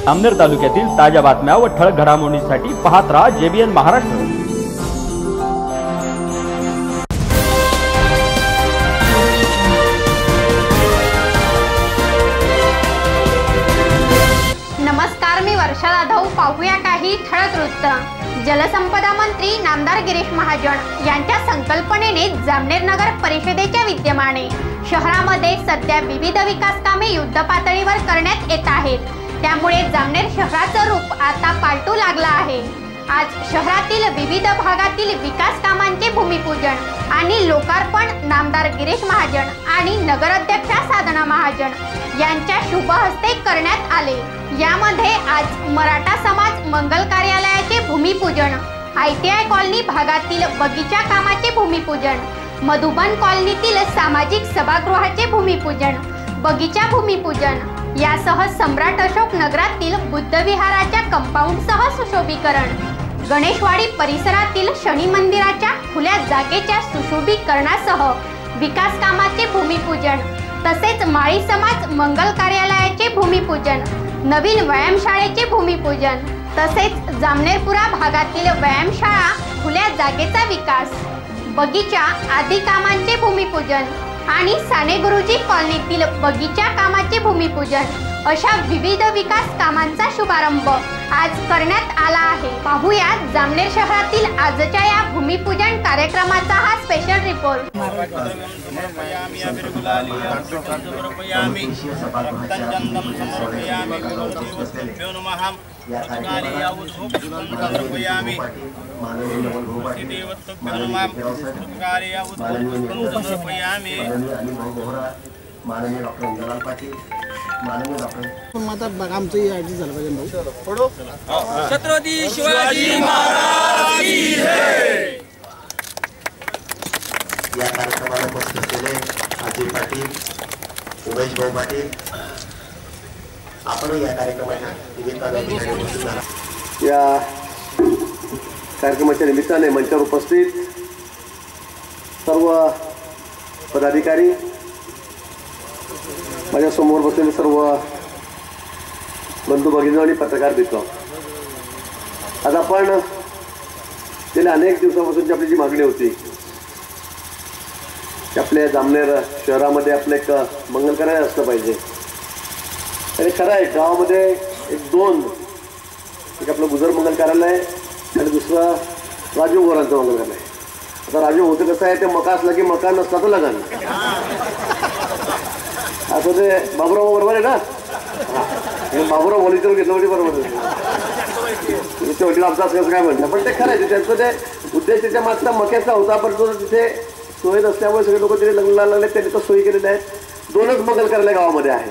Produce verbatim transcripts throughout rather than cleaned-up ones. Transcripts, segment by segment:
जामनेर तालुक्यातील ताज्या बातम्या व ठळक घडामोडींसाठी पाहत राहा जेबीएन महाराष्ट्र। नमस्कार, मी वर्षा जाधव। पाहूया काही ठळक वृत्त। जलसंपदा मंत्री नामदार गिरीश महाजन यांच्या संकल्पनेने जामनेर नगर परिषदेच्या विद्यमाने शहरामध्ये सध्या विविध विकास कामे युद्धपातळीवर करण्यात येत आहेत। त्यामुळे जामनेर शहराचं रूप आता पालटू लागलं आहे। आज शहरातील विविध भागातील विकास कामांचे भूमिपूजन आणि लोकार्पण नामदार गिरीश महाजन आणि नगराध्यक्षा साधना महाजन यांच्या शुभ हस्ते करण्यात आले। यामध्ये आज मराठा समाज मंगल कार्यालयाचे भूमिपूजन, आयटीआय कॉलनी भागातील बगीचा कामाचे भूमिपूजन, मधुबन कॉलनीतील सामाजिक सभागृहाचे भूमिपूजन, बगीचा भूमिपूजन यासह सम्राट अशोक नगरातील बुद्ध विहाराच्या कंपाऊंडसह सुशोभीकरण, गणेशवाडी परिसरातील शनी मंदिराच्या खुल्या जागेच्या सुशोभीकरणासह विकास कामाचे भूमिपूजन, तसेच माळी समाज मंगल कार्यालयाचे भूमिपूजन, नवीन व्यायामशाळेचे भूमिपूजन, तसेच जामनेरपुरा भागातील व्यायामशाळा खुल्या जागेचा विकास, बगीचा आदी कामांचे भूमिपूजन आणि साने गुरुजी कॉलनीतील बगीचा कामाचे भूमिपूजन अशा विविध विकास कामांचा शुभारंभ आज करण्यात आला आहे। पाहूया जामनेर शहरातील आजच्या या भूमिपूजन कार्यक्रमाचा हा स्पेशल रिपोर्ट। माननीय डॉक्टर इंद्रलाल पाटील, माननीय डॉक्टर माता आमचं याची झालं पाहिजे भाऊ। छत्रपती शिवाजी महाराज की जय। या कार्यक्रमाला उपस्थित असलेले अजय पाटील, उमेश भाऊ पाटील, आपण या कार्यक्रमाच्या निमित्ताने या कार्यक्रमाच्या निमित्ताने मंचावर उपस्थित सर्व पदाधिकारी, माझ्या समोर बसलेले सर्व बंधू भगिनी आणि पत्रकार मित्र, आज आपण गेल्या अनेक दिवसापासूनची आपली जी मागणी होती की आपल्या जामनेर शहरामध्ये आपलं एक मंगल कार्यालय असलं पाहिजे। आणि खरं आहे, गावामध्ये एक दोन, एक आपलं गुजर मंगल कार्यालय आणि दुसरं राजीव गोरांचं मंगल कार्यालय। आता राजीव होतं कसं आहे, ते मका असला की मका नसला तर लगान, असं ते बाबूराव बरोबर आहे ना। हां, बाबूराव व्हॉलिंटियर घेतलं म्हणजे बरोबर आहे, वडील आमचा असं काय म्हणतात, पण ते खरं आहे। त्यांचं ते उद्देश त्याच्या मागचा मक्याचा होता, पण तो तिथे सोय नसल्यामुळे सगळे लोक तिथे लग्नाला लागले, त्यांनी तर सोयी केलेल्या आहेत। दोनच मंगल कार्यालय गावामध्ये आहे।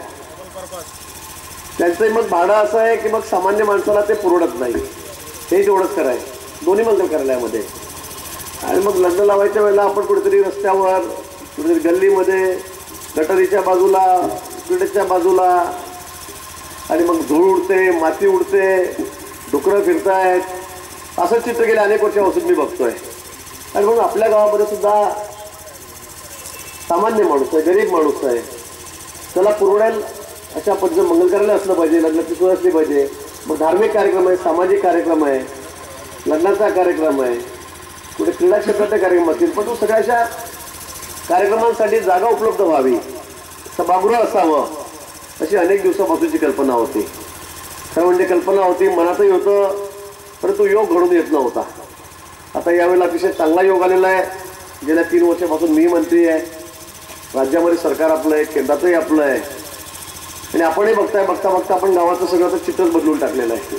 त्यांचं मग भाडं असं आहे की मग सामान्य माणसाला ते पुरवत नाही, हे तेवढंच खरं आहे दोन्ही मंगल कार्यालयामध्ये। आणि मग लग्न लावायच्या वेळेला आपण कुठेतरी रस्त्यावर, कुठेतरी गल्लीमध्ये, गटारीच्या बाजूला, पिढीच्या बाजूला, आणि मग धूळ उडते, माती उडते, डुकरं फिरतायत, असं चित्र गेले अनेक वर्षापासून मी बघतोय। आणि मग आपल्या गावामध्ये सुद्धा सामान्य माणूस आहे, गरीब माणूस आहे, त्याला पुरवडेल अशा पद्धतीचं मंगल कार्यालय असलं पाहिजे, लग्नाची सोय असली पाहिजे। मग धार्मिक कार्यक्रम आहे, सामाजिक कार्यक्रम आहे, लग्नाचा कार्यक्रम आहे, कुठे क्रीडा क्षेत्राचे कार्यक्रम असतील, पण तो सगळ्याशा कार्यक्रमांसाठी जागा उपलब्ध व्हावी, सभागृह असावं, अशी अनेक दिवसापासूनची कल्पना होती। खरं म्हणजे कल्पना होती, मनातही होतं, परंतु योग घडून येत नव्हता। आता यावेळेला अतिशय चांगला योग आलेला आहे। गेल्या तीन वर्षापासून मी मंत्री आहे, राज्यामध्ये सरकार आपलं आहे, केंद्रातही आपलं आहे, आणि आपणही बघताय, बघता बघता आपण गावाचं सगळं चित्रच बदलून टाकलेलं आहे।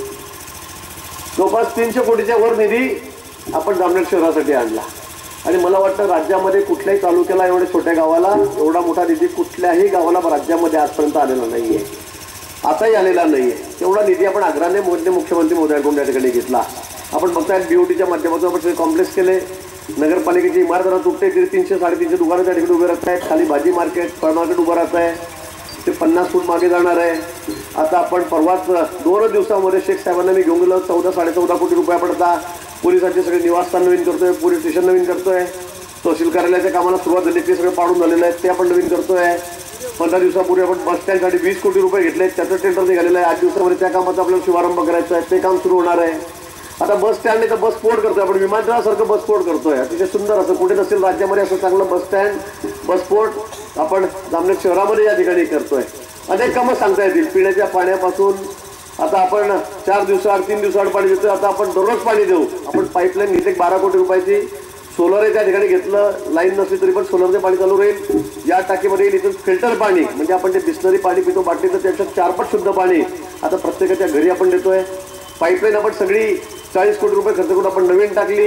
जवळपास तीनशे कोटीच्या वर निधी आपण जामनेर शहरासाठी आणला, आणि मला वाटतं राज्यामध्ये कुठल्याही तालुक्याला, एवढ्या छोट्या गावाला एवढा मोठा निधी कुठल्याही गावाला राज्यामध्ये आजपर्यंत आलेला नाही आहे, आताही आलेला नाही आहे। तेवढा निधी आपण आग्रहाने मोदी मुख्यमंत्री मोदयांकडून त्या ठिकाणी घेतला। आपण बघताय बीओटीच्या माध्यमातून आपण सगळे कॉम्प्लेक्स केले, नगरपालिकेची इमारत तुटते, तिथे तीनशे साडेतीनशे दुकानं त्या ठिकाणी उभे राहत आहेत, खाली भाजी मार्केट, फळ मार्केट उभं राहत आहे, ते पन्नास फूट मागे जाणार आहे। आता आपण परवाच दोन दिवसामध्ये शेख साहेबांना मी घेऊन गेलो, चौदा साडे चौदा कोटी रुपये आपण आता पोलिसांचे सगळे निवासस्थान नवीन करतोय, पोलीस स्टेशन नवीन करतोय, तहसील कार्यालयाच्या कामाला सुरुवात झाली, ते सगळं पाडून झालेलं आहे, ते आपण नवीन करतोय। पंधरा दिवसापूर्वी आपण बस स्टँडसाठी वीस कोटी रुपये घेतले, त्याचं टेंडर निघालेलं आहे. आठ दिवसामध्ये त्या कामाचा आपल्याला शुभारंभ करायचा आहे, ते काम सुरू होणार आहे. आता बस स्टँड नाही तर बस पोर्ट करतोय आपण, विमानतळासारखं बस पोर्ट करतोय. अतिशय सुंदर असं कुठे नसेल राज्यामध्ये असं चांगलं बस स्टँड बस पोर्ट आपण जामनेर शहरामध्ये या ठिकाणी करतोय. अनेक कामं सांगता येतील. पिण्याच्या पाण्यापासून आता आपण चार दिवसाआड तीन दिवसाआड पाणी देतोय, आता आपण दररोज पाणी देऊ. आपण पाईपलाईन घेतली बारा कोटी रुपयाची, सोलर त्या ठिकाणी घेतलं, लाईन नसली तरी पण सोलरचे पाणी चालू राहील. या टाकीमध्ये इथून फिल्टर पाणी म्हणजे आपण जे बिस्लरी पाणी पितो बाटलीचं त्याच्यात चारपट शुद्ध पाणी आता प्रत्येकाच्या घरी आपण देतोय. पाईपलाईन आपण सगळी चाळीस कोटी रुपये खर्च करून आपण नवीन टाकली.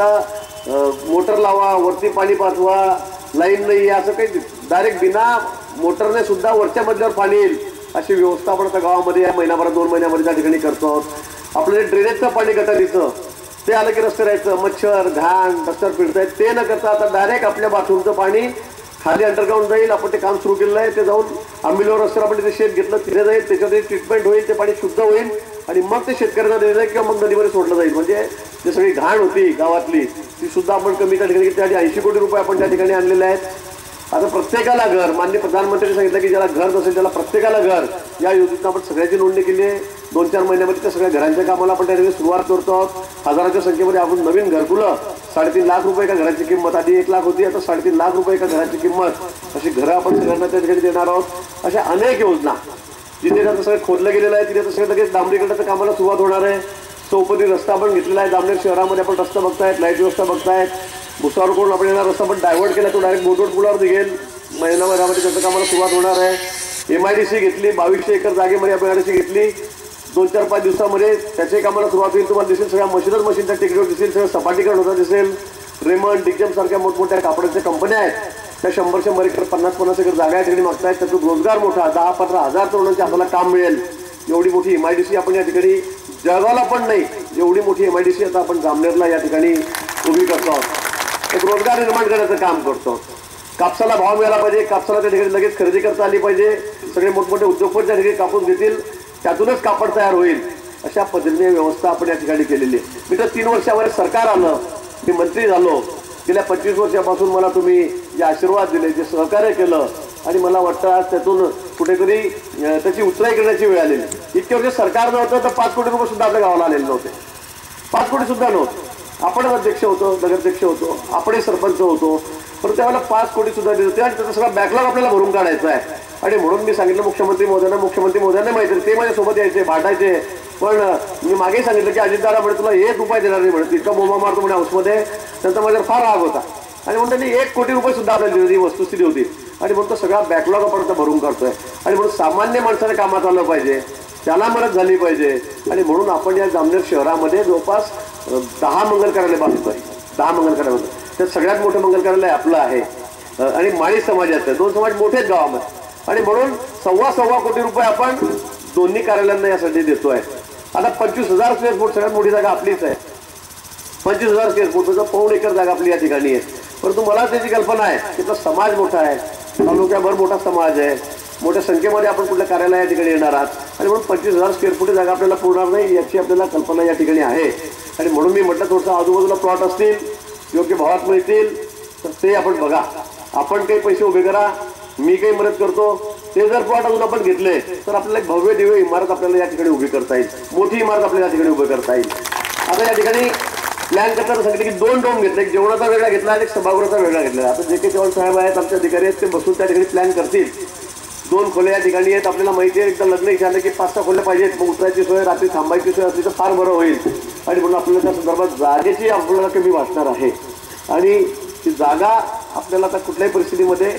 आता मोटर लावा, वरती पाणी पाठवा, लाईन नाही असं काही डायरेक्ट बिना मोटरने सुद्धा वरच्या मजल्यावर पाणी येईल अशी व्यवस्था आपण आता गावामध्ये या महिनाभरात दोन महिन्यामध्ये त्या ठिकाणी करतो आहोत. आपलं ड्रेनेजचं पाणी गटारीचं ते आलं की रस्ते राहायचं, मच्छर घाण रस्त्यावर फिरतायत, ते न करता आता डायरेक्ट आपल्या बाथरूमचं पाणी खाली अंडरग्राऊंड जाईल. आपण ते काम सुरू केलेलं आहे. ते जाऊन आंबिलवर रस्त्यावर आपण तिथे शेत घेतलं, तिथे जाईल, त्याच्यामध्ये ट्रीटमेंट होईल, ते पाणी शुद्ध होईल आणि मग ते शेतकऱ्यांना दिलं जाईल किंवा मग नदीमध्ये सोडलं जाईल. म्हणजे जे सगळी घाण होती गावातली ती सुद्धा आपण कमी त्या ठिकाणी त्यासाठी ऐंशी कोटी रुपये आपण त्या ठिकाणी आणलेले आहेत. आता प्रत्येकाला घर, माननीय प्रधानमंत्र्यांनी सांगितलं की ज्याला घर नसेल त्याला प्रत्येकाला घर, या योजनेत आपण सगळ्याची नोंदणी केली आहे. दोन चार महिन्यामध्ये त्या सगळ्या घरांच्या कामाला आपण त्या ठिकाणी सुरुवात करतो आहोत. हजाराच्या संख्येमध्ये आपण नवीन घरकुलं, साडेतीन लाख रुपये एका घराची किंमत, आधी एक लाख होती, आता साडेतीन लाख रुपये एका घराची किंमत, अशी घरं आपण सगळ्यांना त्या ठिकाणी देणार आहोत. अशा अनेक योजना जिथे आता सगळं खोदलं गेलेलं आहे तिथे आता सगळं लगेच डांबरीकरणाचं कामाला सुरुवात होणार आहे. चौपदी रस्ता आपण घेतलेला आहे. जामनेर शहरामध्ये आपण रस्ता बघतायत, लाईट व्यवस्था बघतायत. भुसावर करून आपण येणार रस्ता पण डायव्हर्ट केला, तो डायरेक्ट बोटवड पुलावर निघेल. महिनाभरामध्ये त्याचं कामाला सुरुवात होणार आहे. एम आय डी सी घेतली, बावीसशे एकर जागेमध्ये आपण एम आय डी सी घेतली. दोन चार पाच दिवसामध्ये त्याच्याही कामाला सुरुवात होईल. तुम्हाला दिसेल सगळ्या मशीनच मशीनच्या टिकीटवर दिसेल, सगळं सपाटीकरण होतं दिसेल. रेमंड डिग्जम सारख्या मोठमोठ्या कापडाच्या कंपन्या आहेत, त्या शंभर शंभर एकर पन्नास पन्नास एकर जागा या ठिकाणी मागतायत. त्यातून रोजगार मोठा, दहा पंधरा हजार तरुणांचे आपल्याला काम मिळेल. एवढी मोठी एम आय डी सी आपण या ठिकाणी जगाला पण नाही एवढी मोठी एम आय डी सी आता आपण जामनेरला या ठिकाणी उभी करतो आहोत. एक रोजगार निर्माण करण्याचं काम करतो. कापसाला भाव मिळाला पाहिजे, कापसाला त्या ठिकाणी लगेच खरेदी करता आली पाहिजे. सगळे मोठमोठे उद्योगपती त्या ठिकाणी कापूस घेतील, त्यातूनच कापड तयार होईल. अशा पद्धतीने व्यवस्था आपण या ठिकाणी केलेली आहे. मी तर तीन वर्षावर सरकार आलं, मी मंत्री झालो. गेल्या पंचवीस वर्षापासून मला तुम्ही जे आशीर्वाद दिले, जे सहकार्य केलं, आणि मला वाटतं आज त्यातून कुठेतरी त्याची उतराई करण्याची वेळ आलेली. इतके वर्ष सरकार नव्हतं तर पाच कोटी रुपये सुद्धा आपल्या गावाला आलेले नव्हते. पाच कोटी सुद्धा नव्हतं. आपणच अध्यक्ष होतो, नगराध्यक्ष होतो, आपणही सरपंच होतो, पण त्यावेळेला पाच कोटी सुद्धा देत होते. आणि त्याचा सगळा बॅकलॉग आपल्याला भरून काढायचा आहे. आणि म्हणून मी सांगितलं मुख्यमंत्री महोदयांना, मुख्यमंत्री महोदयांना माहिती ते माझ्यासोबत यायचे, भाटायचे. पण मी मागे सांगितलं की अजितदादा म्हणे तुला एक उपाय देणार नाही म्हणे, इतका बोमा मारतो म्हणे हाऊसमध्ये. त्यांचा माझ्यावर फार राग होता. आणि म्हणून त्यांनी एक कोटी रुपये सुद्धा आपल्याला दिली वस्तुस्थिती होती. आणि म्हणून तो सगळा बॅकलॉग आपण आता भरून काढतोय. आणि म्हणून सामान्य माणसाने कामात आलं पाहिजे, त्याला मदत झाली पाहिजे. आणि म्हणून आपण या जामनेर शहरामध्ये जवळपास दहा मंगल कार्यालय बांधतोय. दहा मंगल कार्यालय, त्यात सगळ्यात मोठं मंगल कार्यालय आपलं आहे आणि माळी समाजाचं आहे. दोन समाज मोठे आहेत गावामध्ये. आणि म्हणून सव्वा सव्वा कोटी रुपये आपण दोन्ही कार्यालयांना यासाठी देतोय. आता पंचवीस हजार स्क्वेअर फूट सगळ्यात मोठी जागा आपलीच आहे. पंचवीस हजार स्क्वेअर फूट म्हणजे पाऊण एकर जागा आपली या ठिकाणी आहे. परंतु मला त्याची कल्पना आहे की तो समाज मोठा आहे, तालुक्याभर मोठा समाज आहे, मोठ्या संख्येमध्ये आपण कुठल्या कार्यालय या ठिकाणी येणार आहात. आणि म्हणून पंचवीस हजार स्क्वेअर फूट जागा आपल्याला पुरणार नाही याची आपल्याला कल्पना या ठिकाणी आहे. आणि म्हणून मी म्हटलं थोडंसं आजूबाजूला प्लॉट असतील, योग्य भावात मिळतील तर ते आपण बघा. आपण काही पैसे उभे करा, मी काही मदत करतो. ते जर प्लॉट अजून आपण घेतले तर आपल्याला एक भव्य दिव्य इमारत आपल्याला या ठिकाणी उभी करता येईल, मोठी इमारत आपल्याला या ठिकाणी उभी करता येईल. आता या ठिकाणी प्लॅन करताना सांगितलं की दोन डोम घेतले, एक जेवणाचा वेगळा घेतला आणि एक सभागृहाचा वेगळा घेतला. आता जे काही चव्हाण साहेब आहेत, आमचे अधिकारी आहेत, ते बसून त्या ठिकाणी प्लॅन करतील. दोन खोल्या या ठिकाणी आहेत. आपल्याला माहिती आहे एकदा लग्न विचारलं की पाच सहा खोल्या पाहिजेत, मग उतरायची सोय, रात्री थांबायची सोय असली तर फार बरं होईल. आणि म्हणून आपल्याला त्या संदर्भात जागेची आपल्याला कमी वाटणार आहे. आणि ती जागा आपल्याला आता कुठल्याही परिस्थितीमध्ये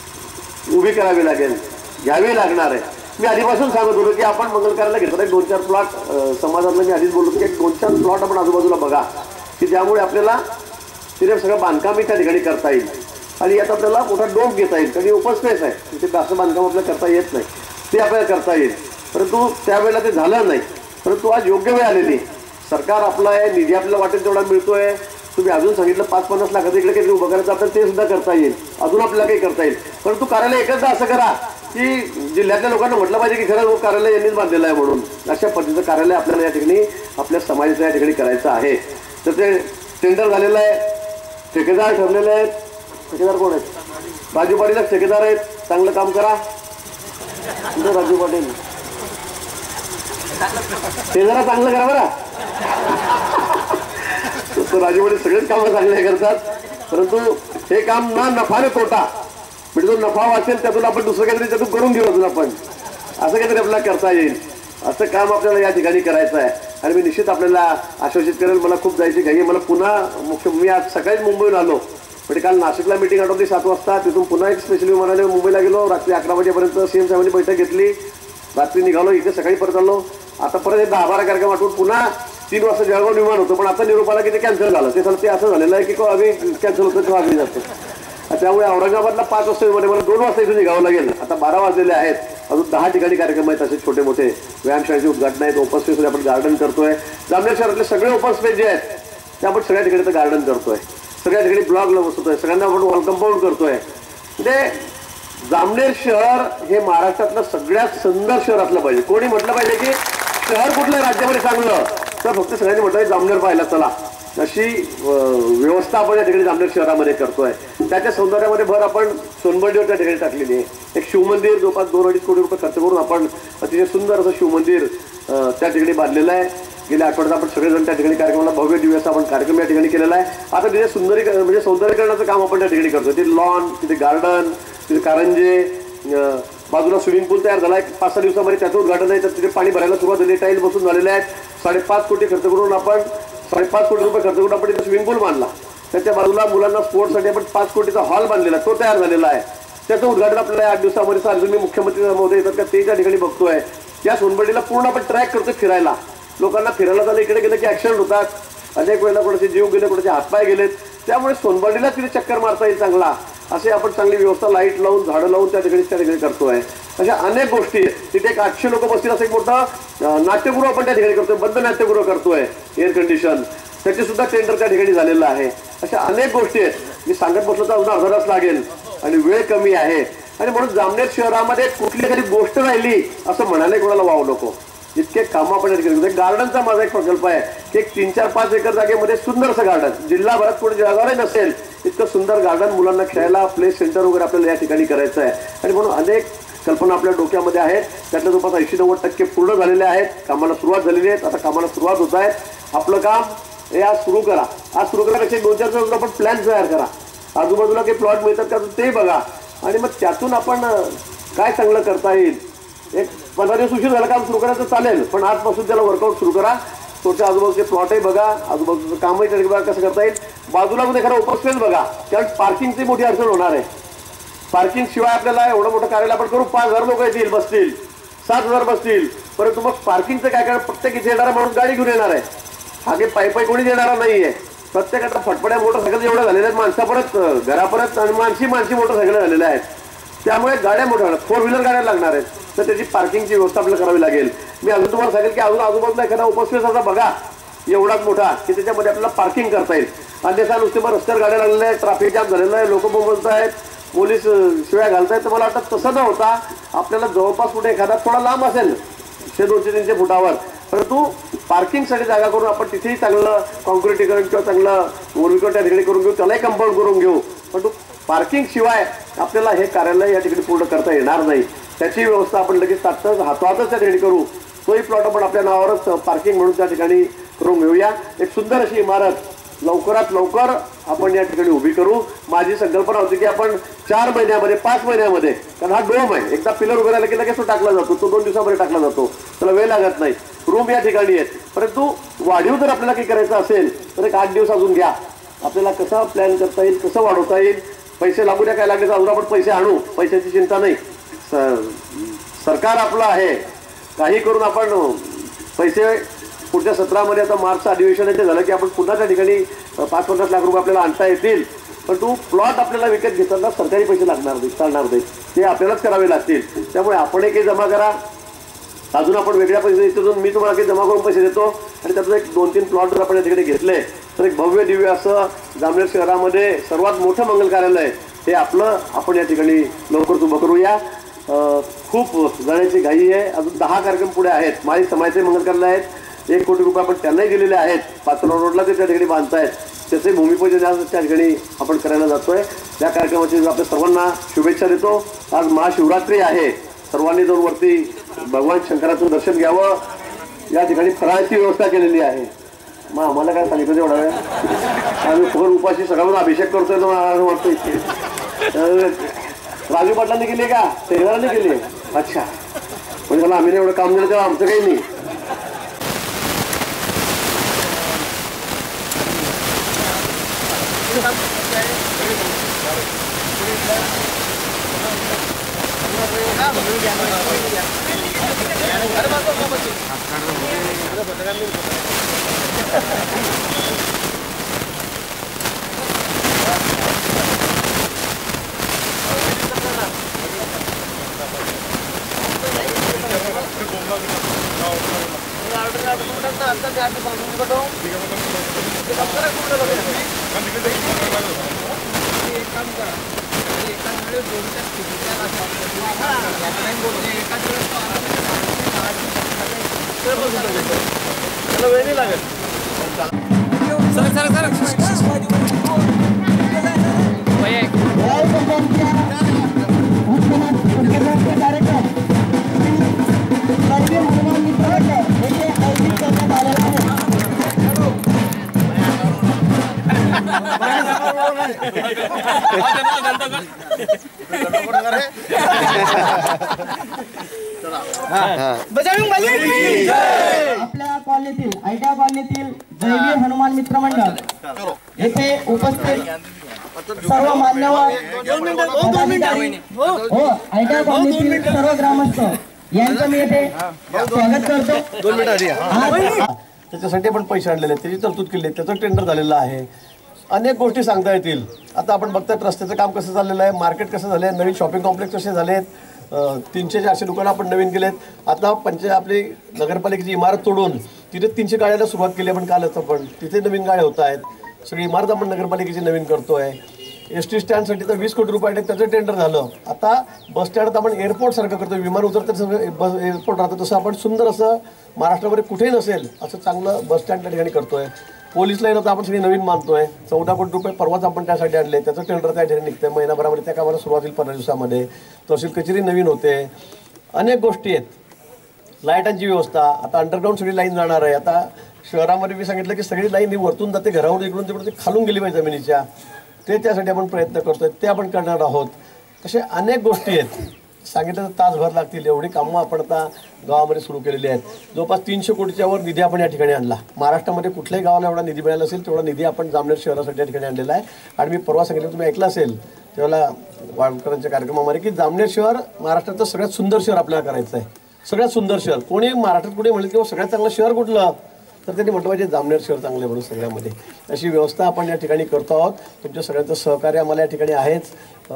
उभी करावी लागेल, घ्यावी लागणार आहे. मी आधीपासून सांगत होतो की आपण मंगल कार्यालय घेतलं, एक दोन चार प्लॉट समाजातलं मी आधीच बोललो की एक दोन चार प्लॉट आपण आजूबाजूला बघा की ज्यामुळे आपल्याला तिथे सगळं बांधकामही त्या ठिकाणी करता येईल. आणि यात आपल्याला मोठा डोम घेता येईल, कारण ओपन स्पेस आहे, तिथे असं बांधकाम आपल्याला करता येत नाही, ते आपल्याला करता येईल. परंतु त्यावेळेला ते झालं नाही. परंतु आज योग्य वेळ आलेली, सरकार आपलं आहे, निधी आपल्याला वाटेल तेवढा मिळतोय. तुम्ही अजून सांगितलं पाच पन्नास लाखाचं इकडे काही उभं करायचं आपल्याला ते सुद्धा करता येईल, अजून आपल्याला काही करता येईल. परंतु कार्यालय एकचदा असं करा की जिल्ह्यातल्या लोकांना म्हटलं पाहिजे की खरं कार्यालय यांनीच बांधलेलं आहे म्हणून. अशा पद्धतीचं कार्यालय आपल्याला या ठिकाणी आपल्या समाजाचं या ठिकाणी करायचं आहे. तर ते टेंडर झालेलं आहे, ठेकेदार ठरलेले आहेत. ठेकेदार कोण आहेत? राजू पाटील ठेकेदार आहेत, चांगलं काम करा. कुठं राजू पाटील ते जरा चांगलं करा बरं. राजू पाटील सगळेच कामं चांगले करतात, परंतु हे काम ना नफा न तोटा, म्हणजे जो नफा वाचेल त्यातून आपण दुसरं काहीतरी त्यातून करून घेऊ अजून आपण असं काहीतरी आपल्याला करता येईल असं काम आपल्याला या ठिकाणी करायचं आहे. आणि मी निश्चित आपल्याला आश्वासित करेल. मला खूप जायची घाई, मला पुन्हा मुख्य मी आज सकाळीच मुंबईहून आलो, म्हणजे काल नाशिकला मीटिंग आठवली सात वाजता, तिथून पुन्हा एक स्पेशल विमानाने मुंबईला गेलो. रात्री अकरा वाजेपर्यंत सीएम साहेबांनी बैठक घेतली, रात्री निघालो, इथे सकाळी परत आलो. आता परत एक दहा बारा कार्यक्रम आठवून पुन्हा तीन वाजता जळगाव विमान होतं, पण आता निरोप आला की ते कॅन्सल झालं. ते ते असं झालेलं आहे की आम्ही कॅन्सल होतं किंवा आम्ही जातो. त्यामुळे औरंगाबादला पाच वाजता विमान, मला दोन वाजता इथून निघावं लागेल. आता बारा वाजलेले आहेत, अजून दहा ठिकाणी कार्यक्रम आहेत असे छोटे मोठे. व्यायामशाळेचे उद्घाटन आहेत, ओपन स्पेस आपण गार्डन करतोय. जामनेर शहरातले सगळे ओपन स्पेस जे आहेत ते आपण सगळ्या ठिकाणी तर गार्डन करतोय, सगळ्या ठिकाणी ब्लॉग बसवतोय, सगळ्यांना आपण वॉल कंपाऊंड करतोय. म्हणजे जामनेर शहर हे महाराष्ट्रातलं सगळ्यात सुंदर शहर असलं पाहिजे. कोणी म्हटलं पाहिजे की शहर कुठलं राज्यामध्ये चांगलं, तर फक्त सगळ्यांनी म्हटलं जामनेर पाहायला चला. अशी व्यवस्था आपण या ठिकाणी जामनेर शहरामध्ये करतोय. त्याच्या सौंदर्यामध्ये भर आपण सोनबर्डीवर त्या ठिकाणी टाकलेली आहे. एक शिवमंदिर जवळपास दोन अडीच कोटी रुपये खर्च करून आपण अतिशय सुंदर असं शिवमंदिर त्या ठिकाणी बांधलेलं आहे. गेल्या आठवड्यात आपण सगळेजण त्या ठिकाणी कार्यक्रमाला भव्य दिवस असा आपण कार्यक्रम या ठिकाणी केलेला आहे. आता तिथे सुंदरी म्हणजे सौंदर्यीकरणाचं काम आपण त्या ठिकाणी करतो. तिथे लॉन, तिथे गार्डन, तिथे कारंजे, बाजूला स्विमिंग पूल तयार झाला आहे. पाच सहा दिवसामध्ये त्याचं उद्घाटन आहे, तर तिथे पाणी भरायला सुरुवात झाली, टाईल बसून झालेले आहेत. साडेपाच कोटी खर्च करून आपण साडेपाच कोटी रुपये खर्च करून आपण इथे स्विमिंग पूल बांधला. त्याच्या बाजूला मुलांना स्पोर्ट्ससाठी आपण पाच कोटीचा हॉल बांधलेला, तो तयार झालेला आहे. त्याचं उद्घाटन आपल्याला आठ दिवसामध्ये चालू. मी मुख्यमंत्री महोदय येतात का ते त्या ठिकाणी बघतोय. या सोनबर्डीला पूर्ण आपण ट्रॅक करतो फिरायला. लोकांना फिरायला झालं, इकडे गेलं की ऍक्सिडेंट होतात, अनेक वेळेला कोणाचे जीव गेले, कोणाचे हातपाय गेलेत. त्यामुळे सोनबर्डीला तिथे चक्कर मारता येईल चांगला असे आपण चांगली व्यवस्था लाईट लावून झाडं लावून त्या ठिकाणी त्या ठिकाणी करतोय. अशा अनेक गोष्टी आहेत. तिथे एक आठशे लोक बसतील असं एक मोठं नाट्यगृह आपण त्या ठिकाणी करतोय, बंद नाट्यगृह करतोय, एअर कंडिशन, त्याचे सुद्धा टेंडर त्या ठिकाणी झालेलं आहे. अशा अनेक गोष्टी आहेत. मी सांगत बसलो तर अजून अर्धा तास लागेल आणि वेळ कमी आहे. आणि म्हणून जामनेर शहरामध्ये कुठली तरी गोष्ट राहिली असं म्हणायला कोणाला वाव नको. इतके कामं आपण करतो. गार्डनचा माझा एक प्रकल्प आहे की एक तीन चार पाच एकर जागेमध्ये सुंदर असं गार्डन, जिल्हाभरात कोणी जगावरही नसेल इतकं सुंदर गार्डन, मुलांना खेळायला प्ले सेंटर वगैरे आपल्याला या ठिकाणी करायचं आहे. आणि म्हणून अनेक कल्पना आपल्या डोक्यामध्ये आहेत. त्यातल्या जवळपास ऐंशी नव्वद टक्के पूर्ण झालेले आहेत. कामाला सुरुवात झालेली आहे. आता कामाला सुरुवात होत आहे. आपलं काम हे आज सुरू करा. आज सुरू करण्यापेक्षा दोन चार दिवस आपण प्लॅन तयार करा. आजूबाजूला काही प्लॉट मिळतात का ते बघा, आणि मग त्यातून आपण काय चांगलं करता येईल. एक पंधरा दिवस उशीर झाला काम सुरू करायचं चालेल, पण आजपासून त्याला वर्कआउट सुरू करा. तुमच्या आजूबाजूचे प्लॉटही बघा, आजूबाजूचं कामही त्या बघा कसं करता येईल. बाजूला मध्ये एखादा ओपन स्पेस बघा, कारण पार्किंगची मोठी अडचण होणार आहे. पार्किंग शिवाय आपल्याला एवढं मोठं कार्यालय आपण करू, पाच हजार लोक येतील, बसतील, सात हजार बसतील, परंतु मग पार्किंगचं काय कारण प्रत्येक इथे येणारा माणूस गाडी घेऊन येणार आहे. हागे पायी पायी कोणी येणारा नाहीये. प्रत्येकाचा फटफड्या मोटरसायकल एवढ्या झालेल्या आहेत, माणसा परत घरापर्यंत आणि माणशी माणशी मोटरसायकल झालेल्या आहेत. त्यामुळे गाड्या मोठ्या फोर व्हीलर गाड्या लागणार आहेत, तर त्याची पार्किंगची व्यवस्था आपल्याला करावी लागेल. मी अजून तुम्हाला सांगेल की अजून आजूबाजूला एखादा ओपन स्पेस असा बघा एवढाच मोठा की त्याच्यामध्ये आपल्याला पार्किंग करता येईल. अन्यथा नुसते मग रस्त्यावर गाड्या लागलेल्या आहेत, ट्रॅफिक जाम झालेलं आहे, लोक बोलत आहेत, पोलीस शिवाय घालतायत. तर मला वाटतं तसं न होता आपल्याला जवळपास कुठे एखादा थोडा लांब असेल शे दोनशे तीनशे फुटावर, परंतु पार्किंगसाठी जागा करून आपण तिथेही चांगलं कॉन्क्रीटीकरण किंवा चांगलं मोरविकट त्या ठिकाणी करून घेऊ, त्यालाही कंपाऊंड करून घेऊ. परंतु पार्किंग शिवाय आपल्याला हे कार्यालय या ठिकाणी पूर्ण करता येणार नाही. त्याची व्यवस्था आपण लगेच तात्काळ हातोहातच त्या ठिकाणी करू. तोही प्लॉट आपण आपल्या नावावरच पार्किंग म्हणून त्या ठिकाणी करून घेऊया. एक सुंदर अशी इमारत लवकरात लवकर आपण या ठिकाणी उभी करू. माझी संकल्पना होती की आपण चार महिन्यामध्ये पाच महिन्यामध्ये, कारण हा डोम आहे, एकदा पिलर उभे राहिला की लगेच तो टाकला जातो, तो दोन दिवसामध्ये टाकला जातो, त्याला वेळ लागत नाही. रूम या ठिकाणी आहेत, परंतु वाढीव जर आपल्याला काही करायचं असेल तर एक आठ दिवस अजून घ्या. आपल्याला कसा प्लॅन करता येईल, कसं वाढवता येईल, पैसे लागू द्या, काय लागले तर अजून आपण पैसे आणू, पैशाची चिंता नाही. सरकार आपलं आहे, काही करून आपण पैसे पुढच्या सत्रामध्ये, आता मार्चचं अधिवेशन आहे ते झालं की आपण पुन्हा त्या ठिकाणी पाच पन्नास लाख रुपये आपल्याला आणता येतील. पण तू प्लॉट आपल्याला विकत घेताना सरकारी पैसे लागणार नाही, चालणार नाही, ते आपल्यालाच करावे लागतील. त्यामुळे आपणही काही जमा करा, अजून आपण वेगळ्या पैसे देतो, मी तुम्हाला काही जमा करून पैसे देतो, आणि त्यातून एक दोन तीन प्लॉट जर आपण या ठिकाणी घेतले तर एक भव्य दिव्य असं जामनेर शहरामध्ये सर्वात मोठं मंगल कार्यालय हे आपलं आपण या ठिकाणी लवकर उभं करूया. खूप जाण्याची घाई आहे. अजून दहा कार्यक्रम पुढे आहेत. माझी समाजाचे मंगल कार्यालय आहेत, एक कोटी रुपये आपण त्यांनाही दिलेले आहेत. पाचोरा रोडला ते त्या ठिकाणी बांधतायत, त्याचे भूमिपूजन आज त्या ठिकाणी आपण करायला जातोय. त्या कार्यक्रमाची आपल्या सर्वांना शुभेच्छा देतो. आज महाशिवरात्री आहे, सर्वांनी जाऊन वरती भगवान शंकराचं दर्शन घ्यावं. या ठिकाणी फराळाची व्यवस्था केलेली आहे. मग आम्हाला काय सांगितलं तेवढा वेळ आम्ही फोन उपाशी सगळ्यांना अभिषेक करतोय असं वाटतं इथे. राजू पाटलांनी केली का शेजारांनी केली? अच्छा, म्हणजे त्याला आम्ही एवढं काम दिलं तेव्हा आमचं काही नाही. आपल्या कॉलनीतील आयटा कॉलनीतील जयवीर हनुमान मित्र मंडळ येथे उपस्थित सर्व मान्यवर हो आयटा कॉलनीतील सर्व ग्रामस्थ यांचं मी येथे स्वागत करतो. त्याच्यासाठी आपण पैसे आणलेले त्याची तरतूद केली आहे, त्याचं टेंडर झालेलं आहे. अनेक गोष्टी सांगता येतील. आता आपण बघतात रस्त्याचं काम कसं चाललेलं आहे, मार्केट कसं झालं आहे, नवीन शॉपिंग कॉम्प्लेक्स कसे झाले आहेत, तीनशे चारशे दुकानं आपण नवीन केलेत. आता पंचायत आपली नगरपालिकेची इमारत तोडून तिथे तीनशे गाड्याला सुरुवात केली आपण कालच. आपण तिथे नवीन गाड्या होत आहेत. सगळी इमारत आपण नगरपालिकेची नवीन करतोय. एस टी स्टँडसाठी तर वीस कोटी रुपये त्याचं टेंडर झालं. आता बस स्टँडात आपण एअरपोर्ट सारखं करतो, विमान उतरतं सगळं बस एअरपोर्ट राहतं तसं आपण सुंदर असं महाराष्ट्रामध्ये कुठेही नसेल असं चांगलं बस स्टँड त्या ठिकाणी करतोय. पोलीस लाईन आता आपण सगळी नवीन मानतोय. चौदा कोटी रुपये परवाच आपण त्यासाठी आणले. त्याचं टेंडर त्या ठिकाणी निघतंय. महिनाभरामध्ये त्या कामाला सुरुवात होईल पंधरा दिवसामध्ये. तहसील कचेरी नवीन होते. अनेक गोष्टी आहेत. लाईटांची व्यवस्था आता अंडरग्राऊंड सगळी लाईन जाणार आहे. आता शहरामध्ये मी सांगितलं की सगळी लाईन ही वरतून जाते घरावर इकडून तिकडून ते खालून गेली पाहिजे जमिनीच्या. ते त्यासाठी आपण प्रयत्न करतोय. ते आपण करणार आहोत. असे अनेक गोष्टी आहेत. सांगितलं तर तासभर लागतील एवढी कामं आपण आता गावामध्ये सुरू केलेली आहेत. जवळपास तीनशे कोटीच्या वर निधी आपण या ठिकाणी आणला. महाराष्ट्रामध्ये कुठल्याही गावाला एवढा निधी मिळाला असेल तेवढा निधी आपण जामनेर शहरासाठी या ठिकाणी आणलेला आहे. आणि मी परवा सांगितलं तुम्ही ऐकलं असेल त्यावेळेला वाडकरांच्या कार्यक्रमामध्ये की जामनेर शहर महाराष्ट्राचं सगळ्यात सुंदर शहर आपल्याला करायचं आहे. सगळ्यात सुंदर शहर कोणी महाराष्ट्रात कुठे म्हणलं किंवा सगळ्यात चांगलं शहर कुठलं तर त्यांनी म्हटलं पाहिजे जामनेर शहर चांगलं म्हणून सगळ्यामध्ये. अशी व्यवस्था आपण या ठिकाणी करतो आहोत. तुमच्या सगळ्यांचं सहकार्य आम्हाला या ठिकाणी आहेच.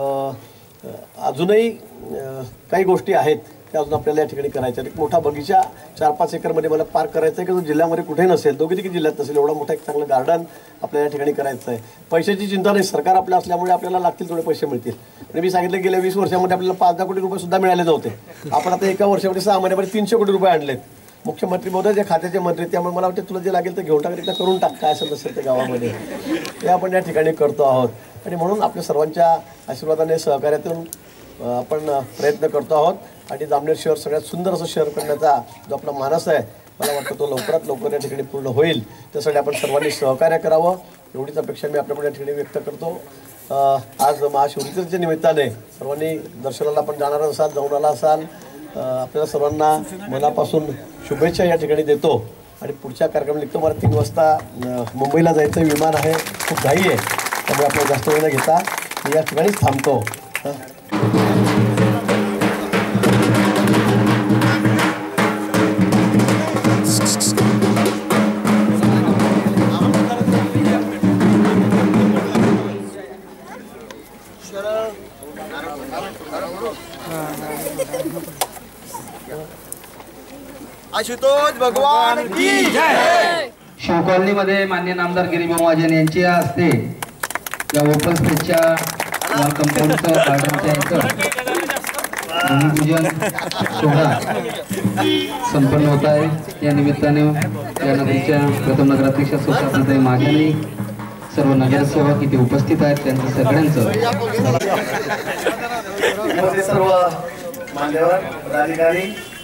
अजूनही काही गोष्टी आहेत त्या अजून आपल्याला या ठिकाणी करायच्या. एक मोठा बगीचा चार पाच एकरमध्ये मला पार्क करायचा आहे की जो जिल्ह्यामध्ये कुठेही नसेल, दोघी तिघी जिल्ह्यात नसेल एवढा मोठा एक चांगलं गार्डन आपल्याला या ठिकाणी करायचं आहे. पैशाची चिंता नाही. सरकार आपल्या असल्यामुळे आपल्याला लागतील थोडे पैसे मिळतील. आणि मी सांगितलं गेल्या वीस वर्षामध्ये आपल्याला पाच दहा कोटी रुपये सुद्धा मिळाले नव्हते. आपण आता एका वर्षामध्ये सहा महिन्यामध्ये तीनशे कोटी रुपये आणलेत. मुख्यमंत्री महोदय जे खात्याचे मंत्री त्यामुळे मला वाटतं तुला जे लागेल ते घेऊन टाक एकदा करून टाक काय असेल नसेल ते गावामध्ये ते आपण या ठिकाणी करतो आहोत. आणि म्हणून आपल्या सर्वांच्या आशीर्वादाने सहकार्यातून आपण प्रयत्न करतो आहोत. आणि जामनेर शहर सगळ्यात सुंदर असं शहर करण्याचा जो आपला मानस आहे मला वाटतं तो लवकरात लवकर या ठिकाणी पूर्ण होईल. त्यासाठी आपण सर्वांनी सहकार्य करावं एवढीच अपेक्षा मी आपल्याकडे या ठिकाणी व्यक्त करतो. आज महाशिवरात्रीच्या निमित्ताने सर्वांनी दर्शनाला आपण जाणार असाल जाऊन आला असाल आपल्याला सर्वांना मनापासून शुभेच्छा या ठिकाणी देतो. आणि पुढच्या कार्यक्रम निघतो मला तीन वाजता मुंबईला जायचं विमान आहे. खूप घाई आहे त्यामुळे आपल्याला जास्त वेळ न घेता मी या ठिकाणीच थांबतो. आशुतोष भगवान की जय. शिवकॉलनीमध्ये मान्य नामदार गिरीबाई महाजन यांच्या हस्ते या ओपन स्पेसच्या कंपाऊंडचं गार्डनच्या इथं भूमिपूजन सोहळा संपन्न होत आहे. या निमित्ताने या नगरीच्या प्रथम नगराध्यक्ष सुशांताताई महाजन सर्व नगरसेवक इथे उपस्थित आहेत त्यांचं सगळ्यांचं सर्व मान्यवर पदाधिकारी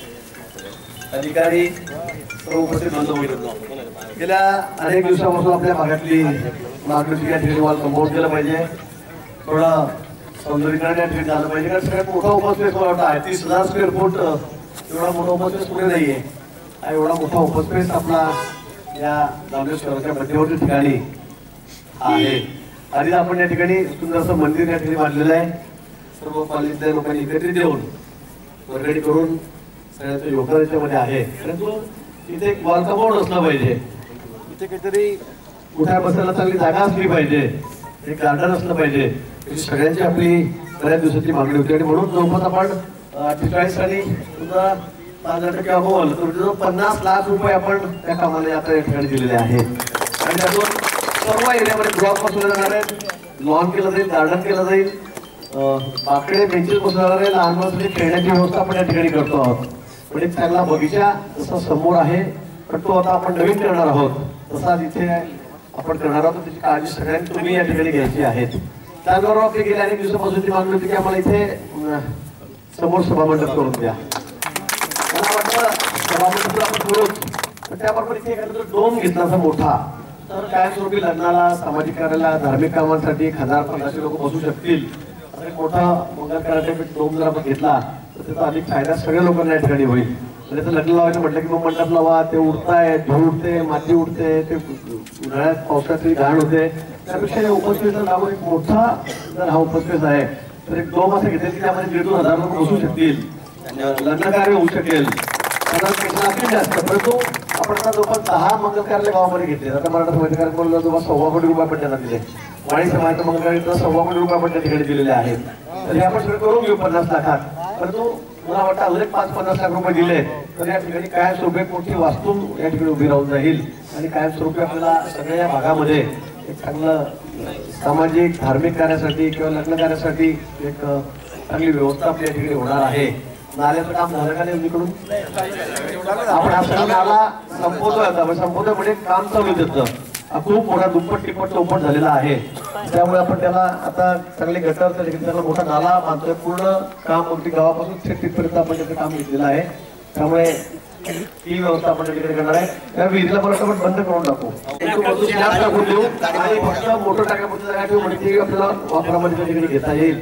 अधिकारी सर्व उपस्थित बांधव, गेल्या अनेक दिवसापासून आपल्या भागातली मागणी या ठिकाणी मला कंपाऊंड केलं पाहिजे, थोडं सौंदर्यीकरण या ठिकाणी झालं पाहिजे. कारण सगळ्यात मोठा उपस्पेस मला वाटतं आहे तीस हजार स्क्वेअर फूट एवढा मोठा उपस्पेस कुठे नाहीये. हा एवढा मोठा उपस्पेस आपला या जामनेर शहराच्या मध्यवर्ती ठिकाणी आहे. आधी आपण या ठिकाणी सुंदरसं मंदिर या ठिकाणी बांधलेलं आहे. सर्व पालिकेतल्या लोकांनी एकत्रित येऊन वर्गणी करून सगळ्याचं योगदान याच्यामध्ये आहे. परंतु इथे एक वॉल कंपाऊंड असलं पाहिजे, इथे काहीतरी उठाय बसायला चांगली जागा असली पाहिजे, एक गार्डन असलं पाहिजे. सगळ्यांची आपली बऱ्याच दिवसाची मागणी होती आणि म्हणून जवळपास आपण अठ्ठेचाळीस साली सुद्धा पाच टक्के अमोल तर पन्नास लाख रुपये आपण त्या कामाला आता या ठिकाणी दिलेले आहेत. आणि त्यातून सर्व एरियामध्ये ब्लॉक बसवले जाणार आहेत, लॉन केलं जाईल, गार्डन केलं जाईल, बाकडे बेंचेस बसवले जाणार आहे, लहान मुलांसाठी खेळण्याची व्यवस्था आपण या ठिकाणी करतो आहोत. म्हणजे चांगला बगीचा जसा समोर आहे पण तो आता आपण नवीन करणार आहोत तसा तिथे आपण करणार आहोत. त्याची काळजी सगळ्यांनी तुम्ही या ठिकाणी घ्यायची आहे. त्याचबरोबर आपली गेल्या अनेक दिवसापासूनची मागणी होती की आम्हाला इथे समोर सभामंडप करून द्या. मला वाटतं सभामंडप आपण करूच, पण त्याबरोबर इथे एखादा डोम घेतला असा मोठा तर कायमस्वरूपी लग्नाला, सामाजिक कार्याला, धार्मिक कामांसाठी एक हजार पंधराशे लोक बसू शकतील. असा एक मोठा मंगल कार्याचा डोम जर आपण घेतला तर त्याचा अधिक फायदा सगळ्या लोकांना या ठिकाणी होईल. त्याचं लग्न लावायचं म्हटलं की मग मंडप लावा, ते उडताय, धूळ उडते, माती उडते, ते उन्हाळ्यात पावसाची घाण होते. त्यापेक्षा उपस्पेस लावून एक मोठा जर हा उपस्पेस आहे तर एक डोम असं घेतले की त्यामध्ये दीड दोन हजार लोक बसू शकतील, लग्न कार्य होऊ शकेल. जास्त परंतु आपण आता जवळपास दहा मंगल कार्य गावामध्ये घेतले. आता मराठा समाज कार्यक्रम जवळपास सव्वा कोटी रुपये आपण त्यांना दिले, वाणी समाजाच्या मंगल कार्य सव्वा कोटी रुपये आपण त्या ठिकाणी दिलेले आहेत. तर हे आपण सगळं करून घेऊ पन्नास लाखात. परंतु मला वाटतं अजून एक पाच पन्नास लाख रुपये दिले तर या ठिकाणी कायमस्वरूपी मोठी वास्तू या ठिकाणी उभी राहून जाईल आणि कायमस्वरूपी आपल्याला सगळ्या या भागामध्ये एक चांगलं सामाजिक धार्मिक कार्यासाठी किंवा लग्न कार्यासाठी एक चांगली व्यवस्था आपल्या या ठिकाणी होणार आहे. नाल्याचं काम झालं का नाही इकडून आपण हा सगळा नाला संपवतोय, आता संपवतोय म्हणजे काम चालू त्याचं खूप मोठा दुप्पट टिप्पट चौपट झालेला आहे. त्यामुळे आपण त्याला आता चांगले गटर त्याला मोठा नाला बांधतोय. पूर्ण काम अगदी गावापासून थेट तिथपर्यंत आपण त्याचं काम घेतलेलं आहे. त्यामुळे ही व्यवस्था आपण तिकडे करणार आहे. त्या विहिरीला मला आपण बंद करून टाकू, टाकून देऊ आणि फक्त मोठं टाकापुरती जागा ठेवू म्हणजे आपल्याला वापरामध्ये तिकडे घेता येईल.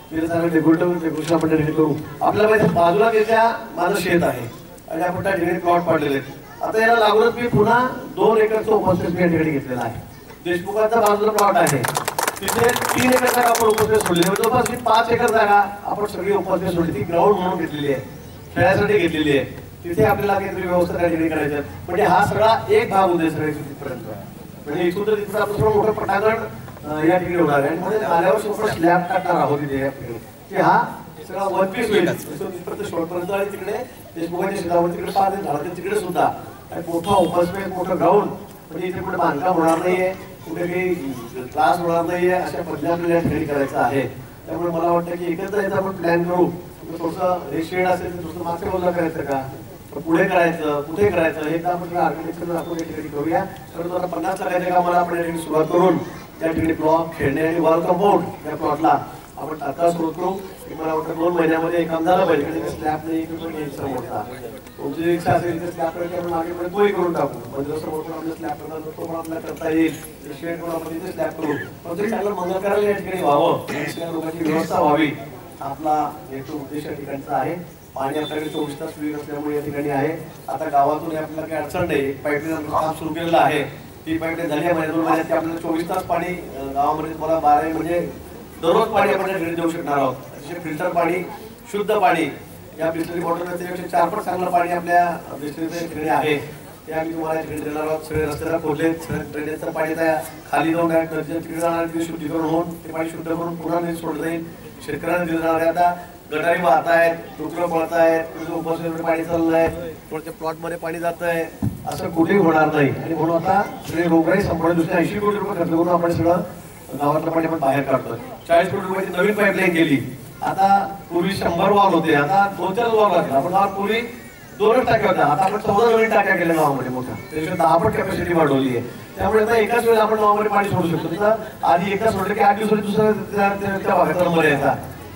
डेकोरेशन आपण रेडी करू. आपल्याला माहिती बाजूला त्याच्या माझं शेत आहे आणि आपण त्या ठिकाणी प्लॉट पाडलेले आहेत. आता याला लागूनच मी पुन्हा दोन एकरचा उपस्पेस मी या ठिकाणी घेतलेला आहे. देशमुखांचा बाजूला प्लॉट आहे, तिथे तीन एकर जागा आपण उपस्पेस सोडली. जवळपास पाच एकर जागा आपण सगळी उपस्पेस सोडली, ती ग्राउंड म्हणून घेतलेली आहे, खेळासाठी घेतलेली आहे. तिथे आपल्याला काहीतरी व्यवस्था त्या ठिकाणी करायची आहे. म्हणजे हा सगळा एक भाग होते सगळे तिथपर्यंत. म्हणजे इथून तर तिथं आपलं सगळं मोठं पटांगण या ठिकाणी होणार आहे आणि म्हणजे आल्यावर आपण स्लॅब टाकणार आहोत तिथे की हा सगळा वन पीस होईल शेवटपर्यंत. आणि तिकडे देशमुखाच्या शेतावर तिकडे पाच झालं तिकडे सुद्धा मोठा उपस्पेस, मोठं ग्राउंड. म्हणजे इथे कुठे बांधकाम होणार नाहीये, कुठे काही त्रास होणार नाहीये, अशा पद्धतीने आपल्याला या ठिकाणी करायचं आहे. त्यामुळे मला वाटतं की एकच जायचं आपण प्लॅन करू. थोडंसं हे शेड असेल तर थोडंसं मागच्या बाजूला करायचं का, पुढे करायचं, कुठे करायचं हे तर आपण आर्किटेक्चर आपण या ठिकाणी करूया. तर आता पन्नास लाखाच्या कामाला आपण या ठिकाणी सुरुवात करून त्या ठिकाणी ब्लॉक, खेळणे आणि वॉल कंपाऊंड या प्लॉटला आपण आता सुरू करू. मला वाटतं दोन महिन्यामध्ये काम झालं पाहिजे. कारण स्लॅब नाही घ्यायचा मोठा, तुमची इच्छा असेल तर स्लॅब करायचं मागे पुढे तोही करून टाकू. म्हणजे जसं मोठं आपलं स्लॅब करणार तो पण आपल्याला करता येईल. शेड करून आपण तिथे स्लॅब करू. पण तरी चांगलं मंगल करायला या ठिकाणी व्हावं, सगळ्या लोकांची व्यवस्था व्हावी, आपला हेतू उद्देश या ठिकाणचा आहे. पाणी आपल्याकडे चोवीस तास सुविधा असल्यामुळे या ठिकाणी आहे. आता गावातून आपल्याला काही अडचण नाही, पाईपलाईन काम सुरू केलेलं आहे. ती पाईपलाईन झाली आहे महिन्यात दोन महिन्यात आपल्याला चोवीस तास पाणी गावामध्ये तुम्हाला बारा म्हणजे दररोज पाणी आपण घरी देऊ शकणार आहोत. अतिशय फिल्टर पाणी, शुद्ध पाणी या बिस्लरी बॉटल त्याच्यापेक्षा चार पट चांगलं पाणी आपल्या बिस्लरीच्या ठिकाणी आहे. ते आम्ही तुम्हाला ठिकाणी देणार आहोत. सगळे रस्त्याला खोदले, सगळ्या ड्रेनेजचं पाणी त्या खाली जाऊन तिकडे जाणार, ते शुद्धीकरण होऊन ते पाणी शुद्ध करून पुन्हा सोडलं जाईल. शेतकऱ्यांना दिलं जाणार आहे. आता गटारी वाहत आहेत, टुकरं पळत आहेत, उपस्थित पाणी चाललं आहे, थोडं प्लॉटमध्ये पाणी जात आहे, असं कुठेही होणार नाही. आणि म्हणून आता सगळे रोगराई संपूर्ण दुसऱ्या ऐंशी कोटी रुपये खर्च करून आपण सगळं गावातलं पाणी आपण बाहेर काढतोय. चाळीस कोटी रुपयाची नवीन पाईपलाईन केली. आता पूर्वी शंभर वॉल होते, आता दोन चार वॉल लागले. आपण गावात पूर्वी दोनच टाक्या होत्या, आता आपण चौदा नवीन टाक्या केल्या गावामध्ये मोठ्या. त्याच्यात दहा पट कॅपॅसिटी वाढवली आहे. त्यामुळे आता एकाच वेळेला आपण गावामध्ये पाणी सोडू शकतो. आधी एकदा सोडलं की आठ दिवसांनी दुसऱ्या त्या भागाचा नंबर यायचा.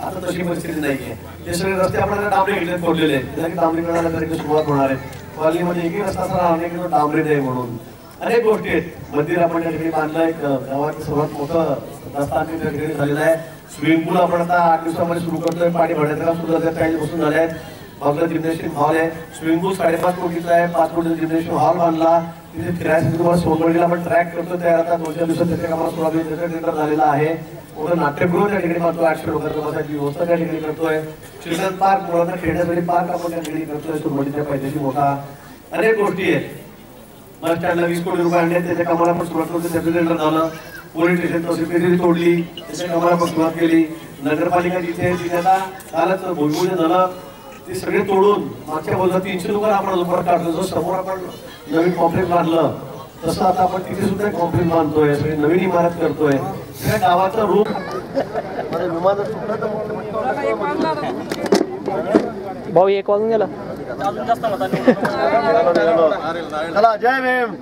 आता तशी परिस्थिती नाहीये. ते सगळे रस्ते आपण डांबरी घेतले फोडलेले आहेत, डांबरीकरणाला तरी सुरुवात होणार आहे. कॉलनीमध्ये एकही रस्ता असा राहणार नाही की डांबरी नाही म्हणून. अनेक गोष्टी आहेत. मंदिर आपण त्या ठिकाणी बांधलंय, गावात सर्वात मोठं रस्ता त्या ठिकाणी झालेला आहे. स्विमिंग पूल आपण आता आठ दिवसामध्ये सुरू करतोय, पाणी भरण्याचं काम सुरू झालं, काही बसून झाले आहेत. बाजूला जिम्नॅशियम हॉल आहे, स्विमिंग पूल साडेपाच कोटीचा आहे, पाच कोटीचा जिम्नॅशियम हॉल बांधला. तिथे फिरायसाठी तुम्हाला सोनवडीला आपण ट्रॅक करतो, त्या आता दोन चार दिवसात त्याच्या कामाला सुरुवात होईल, त्याचा टेंडर झालेला आहे. मोठं नाट्यगृह त्या ठिकाणी बांधतो, आठशे लोकांच्या बसायची व्यवस्था त्या ठिकाणी करतोय. चिल्ड्रन पार्क, मुलांना खेळण्यासाठी पार्क आपण त्या ठिकाणी करतोय सोनवडीच्या पायथ्याशी मोठा. अनेक गोष्टी आहेत. बस स्टँडला वीस कोटी रुपये आणले, त्याच्या कामाला पण सुरुवात करतो, त्याचं टेंडर झालं. पोलीस स्टेशन तहसील तोडली, त्याच्या कामाला पण सुरुवात केली. नगरपालिका जिथे तिथे आता कालच भूमिपूजन झालं, ते सगळे तोडून मागच्या बाजूला तीनशे लोकांना आपण अजून परत काढलो. जो समोर आपण नवीन कॉम्प्लेक्स बांधलं तसं आता आपण तिथे सुद्धा कॉम्प्लेक्स बांधतोय, सगळी नवीन इमारत करतोय. त्या गावाचं रूप भाऊ एक वाजून गेला. चला, जय भीम.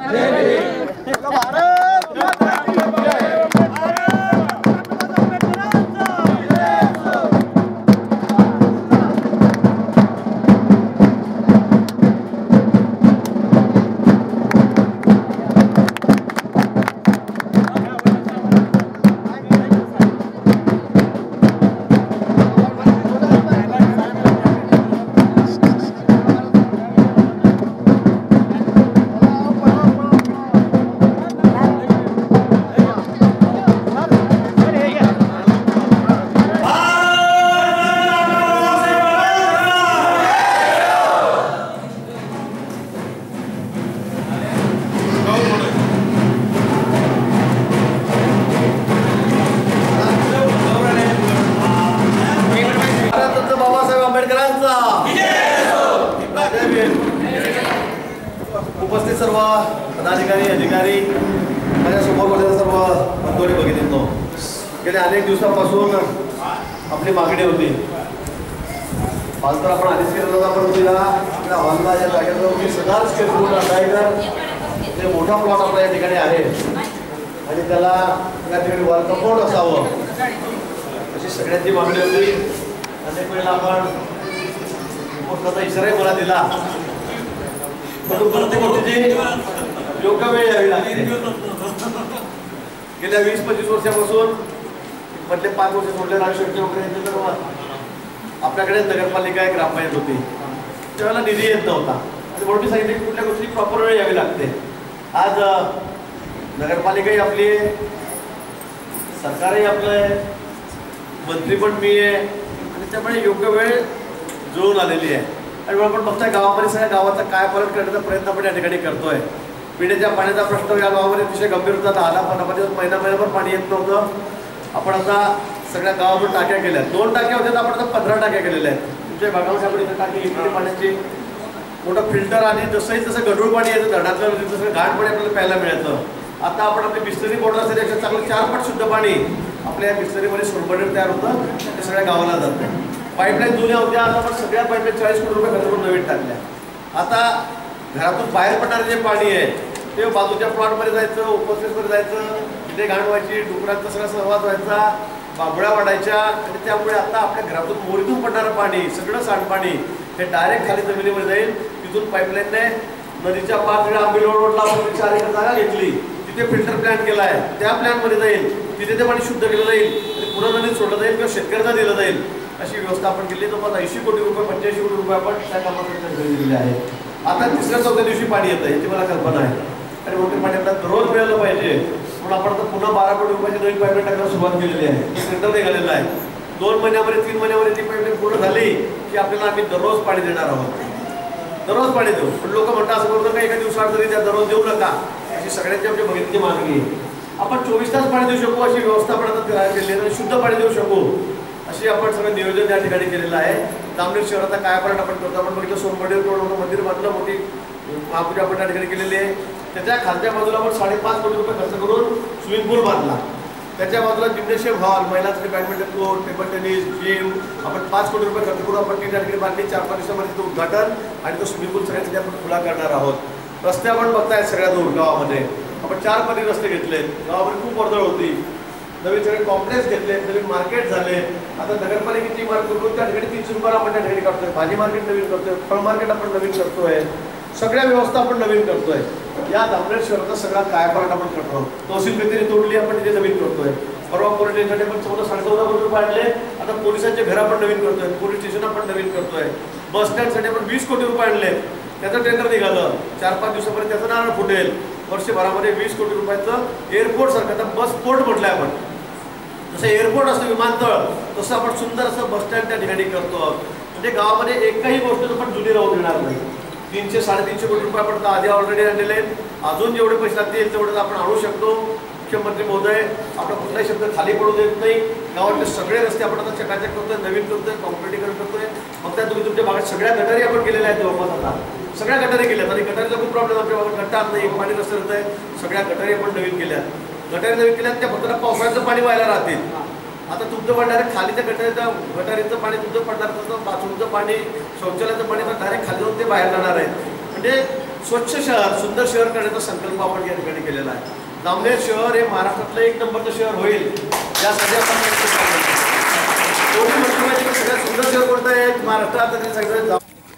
उपस्थित सर्व पदाधिकारी अधिकारी, माझ्यासमोर माझ्या सर्व बंधूंनी बघितलो. गेल्या अनेक दिवसांपासून आपली मागणी होती. हॉल तर आपण आधीच केलं होतं, पण तिला आपल्या हॉलला या जागेवर वीस हजार स्क्वेअर फूट असायचं ते मोठा प्लॉट आपला या ठिकाणी आहे आणि त्याला या ठिकाणी वॉल कंपाऊंड असावं अशी सगळ्यांची मागणी होती. अनेक वेळेला आपण मोठाचा इशाराही मला दिला, परंतु प्रत्येक गोष्टीची योग्य वेळ यावी लागते. गेल्या वीस पंचवीस वर्षापासून मधले पाच वर्ष सोडले राजशक्ती वगैरे तर आपल्याकडे नगरपालिका एक ग्रामपंचायत होती, त्यावेळेला निधी येत नव्हता आणि म्हणून मी सांगितलं की कुठल्या गोष्टी प्रॉपर वेळ यावी लागते. आज नगरपालिकाही आपली आहे, सरकारही आपलं आहे, मंत्री पण मी आहे आणि त्यामुळे योग्य वेळ जुळून आलेली आहे. आणि आपण बघताय गावामध्ये सगळ्या गावाचा काय पालन करण्याचा प्रयत्न आपण या ठिकाणी करतोय. पिण्याच्या पाण्याचा प्रश्न या गावामध्ये अतिशय गंभीर होता. दहा लाख पाण्यामध्ये महिना महिनाभर पाणी येत नव्हतं. आपण आता सगळ्या गावावर टाक्या केल्या, दोन टाक्या होत्या, आपण आता पंधरा टाक्या केलेल्या आहेत. तुमच्या भागामध्ये आपण इथं टाकी इकडे पाण्याची मोठं फिल्टर आणि जसंही तसं गढूळ पाणी येतं धरणातलं तसं घाण पाणी आपल्याला प्यायला मिळतं. आता आपण आपली बिस्लरी बॉटल असेल त्याच्यात चांगलं चार पट शुद्ध पाणी आपल्या बिस्लरीमध्ये सोनबडीवर तयार होतं, ते सगळ्या गावाला जातं. पाईपलाईन जुन्या होत्या, आता आपण सगळ्या पाईपलाईन चाळीस कोटी रुपये खर्च करून नवीन टाकल्या. आता घरातून बाहेर पडणारे जे पाणी आहे ते बाजूच्या प्लॉटमध्ये जायचं, उपस्थितमध्ये जायचं, तिथे घाण व्हायची, डुकरांचा सगळा सहवास व्हायचा, बांबळ्या वाढायच्या आणि त्यामुळे आता आपल्या घरातून मोरीतून पडणारं पाणी सगळं सांडपाणी हे डायरेक्ट खाली जमिनीमध्ये जाईल. तिथून पाईपलाईनने नदीच्या पाच आंबेली रोडला आपण चार एकर जागा घेतली, तिथे फिल्टर प्लॅन केला आहे, त्या प्लॅनमध्ये जाईल, तिथे ते पाणी शुद्ध केलं जाईल आणि पुन्हा नदीत सोडलं जाईल किंवा शेतकऱ्यांना दिलं जाईल अशी व्यवस्था आपण केली. जवळपास ऐंशी कोटी रुपये पंच्याऐंशी कोटी रुपये आपण त्या कामासाठी दिलेले आहे. आता तिसऱ्या चौथ्या दिवशी पाणी येतं याची मला कल्पना आहे आणि मोठे पाणी आपल्याला रोज मिळालं पाहिजे म्हणून आपण आता पुन्हा बारा कोटी रुपयाची नवीन पाईपलाईन टाकायला सुरुवात केलेली आहे. टेंडर निघालेलं आहे. दोन महिन्यामध्ये तीन महिन्यामध्ये ती पाईपलाईन पूर्ण झाली की आपल्याला आम्ही दररोज पाणी देणार आहोत. दररोज पाणी देऊ. पण लोक म्हणतात असं करू नका, एका दिवसात तरी त्या दररोज देऊ नका अशी सगळ्यांची आमची बघितली मागणी आहे. आपण चोवीस तास पाणी देऊ शकू अशी व्यवस्था आपण आता तयार केली आहे. शुद्ध पाणी देऊ शकू अशी आपण सगळं नियोजन त्या ठिकाणी केलेलं आहे. जामनेर शहराचा काय पर्यंत आपण करतो. आपण बघितलं सोनबडीवर रोड मंदिर बांधलं, मोठी महापूजा आपण त्या ठिकाणी केलेली आहे. त्याच्या खालच्या बाजूला आपण साडेपाच कोटी रुपये खर्च करून स्विमिंग पूल बांधला. त्याच्या बाजूला जिम्नॅशियम हॉल, महिलांसाठी badminton court, table tennis, gym आपण पाच कोटी रुपये खर्च करून आपण त्या ठिकाणी बांधली. चार पाच दिवसामध्ये तो उद्घाटन आणि तो स्विमिंग पूल सगळ्यासाठी आपण खुला करणार आहोत. रस्ते आपण बघतायत सगळ्या दूर गावामध्ये आपण चार पदी रस्ते घेतले. गावामध्ये खूप वर्दळ होती. नवीन सगळे कॉम्प्लेक्स घेतले, नवीन मार्केट झाले. आता नगरपालिकेची इमारत करून त्या ठिकाणी तीनशे रुपयाला आपण त्या ठिकाणी करतोय. भाजी मार्केट नवीन करतोय, फळ मार्केट आपण नवीन करतोय, सगळ्या व्यवस्था आपण नवीन करतोय. या जामनेर शहराचा सगळा कायापालट आपण करतो. तहसील कचेरी तोडली, आपण तिथे नवीन करतोय. परवा पोलीस स्टेशनसाठी पण चौदा साडे चौदा कोटी रुपये आणले. आता पोलिसांचे घर आपण नवीन करतोय, पोलीस स्टेशन आपण नवीन करतोय. बस स्टँडसाठी आपण वीस कोटी रुपये आणले, त्याचं टेंडर निघालं. चार पाच दिवसापर्यंत त्याचं नारळ फुटेल. वर्षभरामध्ये वीस कोटी रुपयाचं एअरपोर्ट सारखं, आता बस पोर्ट म्हटलंय आपण, जसं एअरपोर्ट असतं विमानतळ, तसं आपण सुंदर असं बस स्टँड त्या ठिकाणी करतो. म्हणजे गावामध्ये एकही गोष्ट आपण जुनी राहून देणार नाही. तीनशे साडेतीनशे कोटी रुपये आपण आधी ऑलरेडी आणलेले आहेत. अजून जेवढे पैसे लागतील तेवढे आपण आणू शकतो. मुख्यमंत्री महोदय आपला कुठलाही शब्द खाली पडू देत नाही. गावातले सगळे रस्ते आपण आता चकाचक करतोय, नवीन करतोय, कॉम्पिटिकरण करतोय. मग त्या तुम्ही तुमच्या भागात सगळ्या गटारी आपण केलेल्या आहेत. जवळपास आता सगळ्या गटारी केल्यात आणि गटारीचा खूप प्रॉब्लेम आपल्या भागात गटार नाही, पाणी रस्ते राहत आहे. सगळ्या गटारी आपण नवीन केल्या, गटारी नवीन केल्यात. त्या फक्त पावसाळ्याचं पाणी व्हायला राहतील. आता तुमचं पण डायरेक्ट खाली त्या गटारीचं गटारीचं पाणी तुमचं पडणार, तसं बाथरूमचं पाणी, शौचालयाचं पाणी तर डायरेक्ट खाली जाऊन ते बाहेर जाणार आहे. म्हणजे स्वच्छ शहर, सुंदर शहर करण्याचा संकल्प आपण या ठिकाणी केलेला आहे. जामनेर शहर हे महाराष्ट्रातलं एक नंबरचं शहर होईल यासाठी आपण सगळ्यात सुंदर शहर कोणतं आहे महाराष्ट्रात, तरी सगळं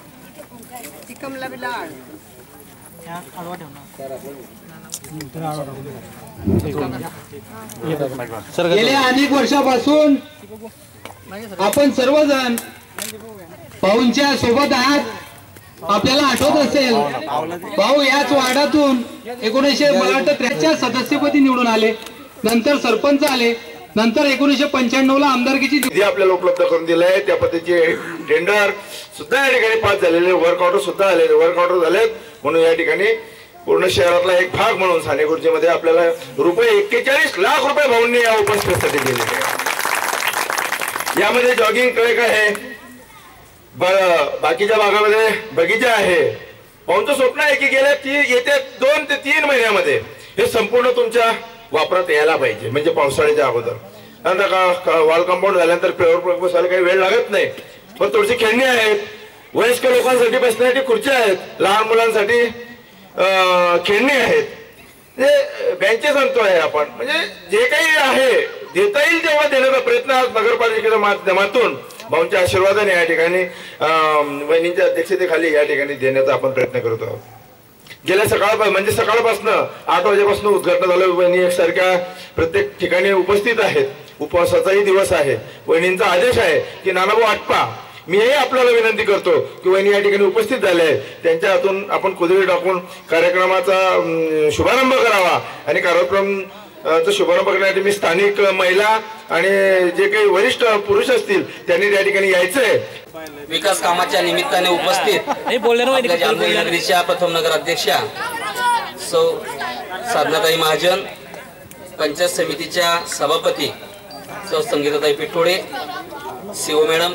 गेल्या अनेक वर्षापासून आपण सर्वजण भाऊंच्या सोबत आहात. आपल्याला आठवत असेल, भाऊ याच वार्डातून एकोणीसशे मला वाटतं त्र्याच्या सदस्यपदी निवडून आले, नंतर सरपंच आले, नंतर एकोणीसशे पंच्याण्णव ला आमदारकीची निधी आपल्याला उपलब्ध करून दिला आहे. त्या पद्धतीचे टेंडर सुद्धा या ठिकाणी पास झालेले, वर्क ऑर्डर सुद्धा आलेले, वर्क ऑर्डर झालेत. म्हणून या ठिकाणी पूर्ण शहरातला एक भाग म्हणून साने गुरुजीमध्ये आपल्याला रुपये एक्केचाळीस लाख रुपये भाऊंनी या ओपन स्पेससाठी दिलेले आहे. यामध्ये जॉगिंग ट्रॅक आहे, बाकीच्या भागामध्ये बगीचा आहे. भाऊंचं स्वप्न आहे की गेल्या ती येत्या दोन ते तीन महिन्यामध्ये हे संपूर्ण तुमच्या वापरात यायला पाहिजे, म्हणजे पावसाळ्याच्या अगोदर. नंतर का वॉल कंपाऊंड झाल्यानंतर पेवर बसायला काही वेळ लागत नाही, पण थोडीशी खेळणी आहेत, वयस्क लोकांसाठी बसण्यासाठी खुर्च्या आहेत, लहान मुलांसाठी खेळणी आहेत. बेंचेस आणतोय आपण, म्हणजे जे काही आहे देता येईल तेव्हा देण्याचा प्रयत्न आज नगरपालिकेच्या माध्यमातून भाऊंच्या आशीर्वादाने या ठिकाणी वहिनींच्या अध्यक्षतेखाली या ठिकाणी देण्याचा आपण प्रयत्न करत आहोत. गेल्या सकाळ म्हणजे सकाळपासून आठ वाजेपासून उद्घाटन झालं. वहिनी एकसारख्या प्रत्येक ठिकाणी उपस्थित आहेत. उपवासाचाही दिवस आहे. वहिनींचा आदेश आहे की नानाभाऊ आटपा, मीही आपल्याला विनंती करतो की वहिनी या ठिकाणी उपस्थित झाले आहे, त्यांच्या हातून आपण कुदळी टाकून कार्यक्रमाचा शुभारंभ करावा. आणि कार्यक्रम शुभारंभ करण्यासाठी मी स्थानिक महिला आणि जे काही वरिष्ठ पुरुष असतील त्यांनी त्या ठिकाणी यायचंय. विकास कामाच्या निमित्ताने उपस्थित आपल्या जामनेर नगरीच्या प्रथम नगर अध्यक्षा सौ साधनाताई महाजन, पंचायत समितीच्या सभापती सौ संगीताताई पिठोडे, सीओ मॅडम,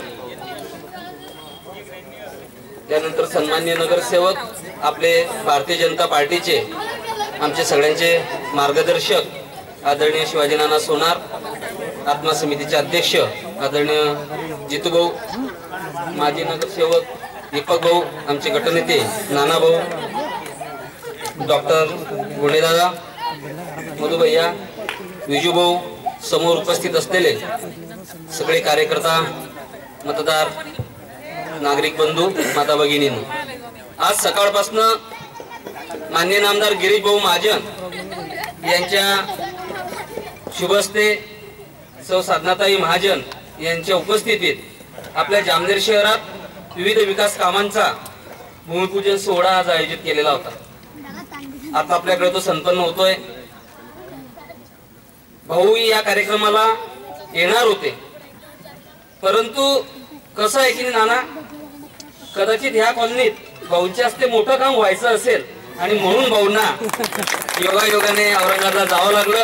त्यानंतर सन्माननीय नगरसेवक, आपले भारतीय जनता पार्टीचे आमचे सगळ्यांचे मार्गदर्शक आदरणीय शिवाजी नाना सोनार, आत्मा समितीचे अध्यक्ष आदरणीय जितूभाऊ, माजी नगरसेवक दीपक भाऊ, आमचे गटनेते नाना भाऊ, डॉक्टर गुंडेदादा, मधुभैया, विजूभाऊ, समोर उपस्थित असलेले सगळे कार्यकर्ता, मतदार, नागरिक बंधू, माता भगिनींनो, आज सकाळपासून माननीय नामदार गिरीश भाऊ महाजन यांच्या शुभहस्ते सौ साधनाताई महाजन यांच्या उपस्थितीत आपल्या जामनेर शहरात विविध विकास कामांचा भूमिपूजन सोहळा आज आयोजित केलेला होता. आता आपल्याकडे तो संपन्न होतोय. भाऊ या कार्यक्रमाला येणार होते, परंतु कसं आहे की नाना, कदाचित ह्या कॉलनीत भाऊंच्या हस्ते मोठं काम व्हायचं असेल आणि म्हणून भाऊंना योगायोगाने औरंगाबादला जावं लागलं.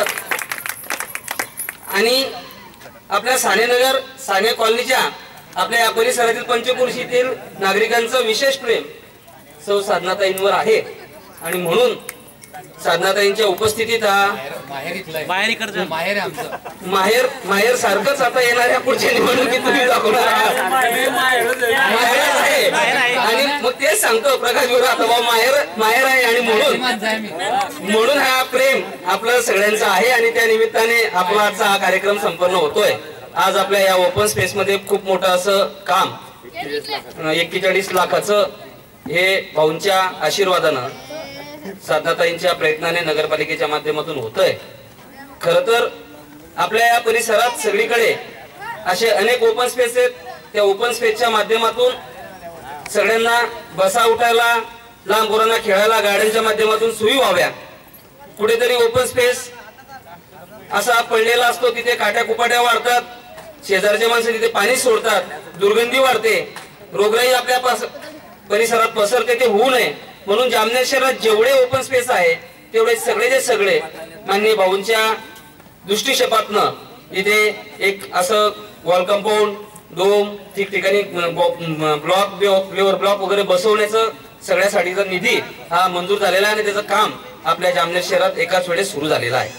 आणि आपल्या सानेनगर साने कॉलनीच्या आपल्या या परिसरातील पंचक्रोशीतील नागरिकांचं विशेष प्रेम सौ साधनाताईंवर आहे आणि म्हणून साधनाताईंच्या उपस्थितीत हा माहेर माहेर माहेर सारखंच आता येणाऱ्या पुढच्या निवडणुकीत तुम्ही दाखवणार आहात. माहेरच आहे. आणि मग तेच सांगतो प्रकाश गुरु आता भाऊ माहेर माहेर आहे आणि म्हणून म्हणून हा प्रेम आपलं सगळ्यांचा आहे आणि त्या निमित्ताने आपला आजचा हा कार्यक्रम संपन्न होतोय. आज आपल्या या ओपन स्पेस मध्ये खूप मोठं असं काम एक्केचाळीस लाखाचं हे भाऊंच्या आशीर्वादानं साधनाताईंच्या प्रयत्नाने नगरपालिकेच्या माध्यमातून होतंय. खर तर आपल्या या परिसरात सगळीकडे असे अनेक ओपन स्पेस आहेत. त्या ओपन स्पेसच्या माध्यमातून सगळ्यांना बसा उठायला, लहान मुलांना खेळायला गाड्यांच्या माध्यमातून सोयी व्हाव्या. कुठेतरी ओपन स्पेस असा पडलेला असतो, तिथे काट्या कुपाट्या वाढतात, शेजारचे माणसं तिथे पाणी सोडतात, दुर्गंधी वाढते, रोगराई आपल्या परिसरात पसरते. ते होऊ नये म्हणून जामनेर शहरात जेवढे ओपन स्पेस आहे तेवढे सगळे जे सगळे माननीय भाऊंच्या दृष्टिक्षेपातनं इथे एक असं वॉल कंपाऊंड, डोम, ठिकठिकाणी ब्लॉक प्लेवर ब्लॉक वगैरे बसवण्याचं सगळ्यासाठीचा निधी हा मंजूर झालेला आहे आणि त्याचं काम आपल्या जामनेर शहरात एकाच वेळेस सुरू झालेलं आहे.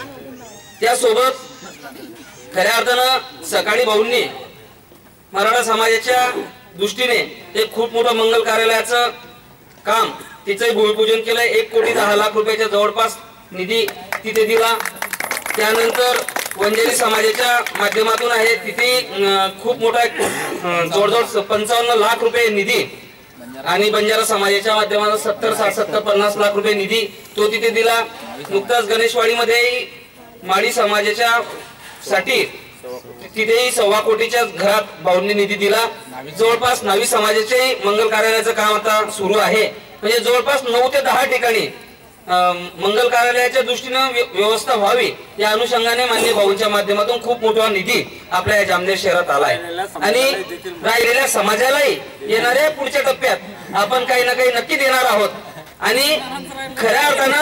त्यासोबत खऱ्या अर्थानं सकाळी भाऊंनी मराठा समाजाच्या दृष्टीने एक खूप मोठं मंगल कार्यालयाचं काम तिचं भूमिपूजन केलंय. एक कोटी दहा लाख रुपयाच्या जवळपास निधी तिथे दिला. त्यानंतर वंजारी समाजाच्या माध्यमातून आहे तिथे खूप मोठा जवळजवळ पंचावन्न लाख रुपये निधी आणि बंजारा समाजाच्या माध्यमातून सत्तर साठ सत्तर पन्नास लाख रुपये निधी तो तिथे दिला. नुकताच गणेशवाडीमध्ये माडी समाजाच्या साठी तिथेही सव्वा कोटीच्या घरात भाऊंनी निधी दिला. जवळपास नावी समाजाचे मंगल कार्यालयाचं काम आता सुरू आहे. म्हणजे जवळपास नऊ ते दहा ठिकाणी मंगल कार्यालयाच्या दृष्टीनं व्यवस्था व्हावी या अनुषंगाने माननीय भाऊंच्या माध्यमातून खूप मोठा निधी आपल्या जामनेर शहरात आलाय. आणि राहिलेल्या समाजालाही येणाऱ्या पुढच्या टप्प्यात आपण काही ना काही नक्की देणार आहोत. आणि खऱ्या अर्थानं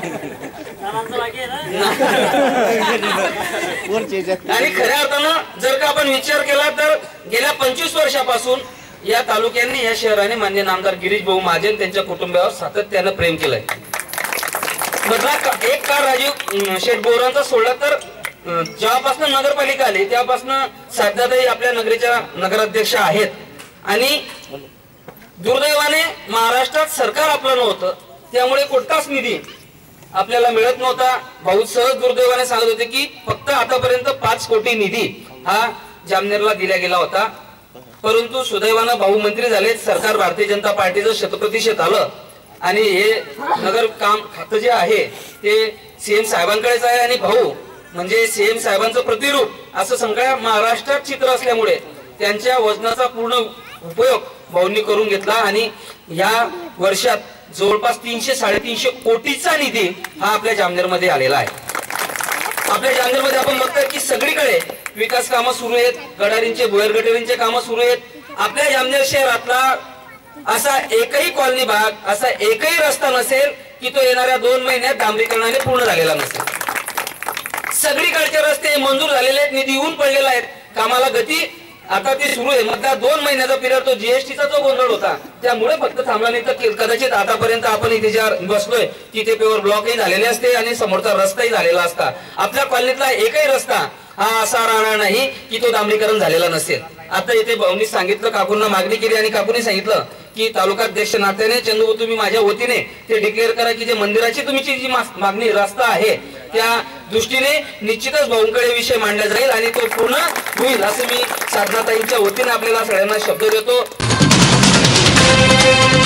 आणि खऱ्या अर्थानं जर का आपण विचार केला तर गेल्या पंचवीस वर्षापासून या तालुक्यांनी या शहराने मान्य नामदार गिरीश भाऊ महाजन त्यांच्या कुटुंबावर सातत्यानं प्रेम केलंय. मधला एक काळ राजीव शेठ बोरांचा सोडला तर जेव्हापासून नगरपालिका आली तेव्हापासून साधनाताई आपल्या नगरीच्या नगराध्यक्ष आहेत. आणि दुर्दैवाने महाराष्ट्रात सरकार आपलं नव्हतं त्यामुळे कुठलाच निधी आपल्याला मिळत नव्हता. भाऊ सहज दुर्दैवाने सांगत होते की फक्त आतापर्यंत पाच कोटी निधी हा जामनेरला दिला गेला होता. परंतु सुदैवानं भाऊ मंत्री झाले, सरकार भारतीय जनता पार्टीचं शतप्रतिशत आलं आणि हे नगर काम खातं जे आहे ते सीएम साहेबांकडेच आहे. आणि भाऊ म्हणजे सीएम साहेबांचं प्रतिरूप असं सगळ्या महाराष्ट्रात चित्र असल्यामुळे त्यांच्या वजनाचा पूर्ण उपयोग भाऊंनी करून घेतला. आणि या वर्षात जवळपास तीनशे साडेतीनशे कोटीचा निधी हा आपल्या जामनेर मध्ये आलेला आहे. आपल्या जामनेर मध्ये आपण बघतोय की सगळीकडे विकास कामं सुरू आहेत, गटारींचे भुयार गटारींचे कामं सुरू आहेत. आपल्या जामनेर शहरातला असा एकही कॉलनी भाग, असा एकही रस्ता नसेल की तो येणाऱ्या दोन महिन्यात डांबरीकरणाने पूर्ण झालेला नसेल. सगळीकडचे रस्ते मंजूर झालेले आहेत, निधी येऊन पडलेला आहेत, कामाला गती आता ते सुरू आहे. मधला दोन महिन्याचा पिरियड तो जीएसटीचा जो गोंधळ होता त्यामुळे फक्त थांबला, नाही तर कदाचित आतापर्यंत आपण इथे ज्या बसलोय तिथे पेवर ब्लॉकही झालेले असते आणि समोरचा रस्ताही झालेला असता. आपल्या कॉलनीतला एकही रस्ता हा असा राहणार नाही की तो डांबरीकरण झालेला नसेल. आता इथे भाऊंनी सांगितलं, काकूंना मागणी केली आणि काकूंनी सांगितलं की तालुकाध्यक्ष नात्याने चंदू तुम्ही माझ्या वतीने ते डिक्लेअर करा की जे मंदिराची तुमची जी मागणी रस्ता आहे त्या दृष्टीने निश्चितच भाऊंकडे विषय मांडला जाईल आणि तो पूर्ण होईल असं मी साधनाताईंच्या वतीने आपल्याला सगळ्यांना शब्द देतो.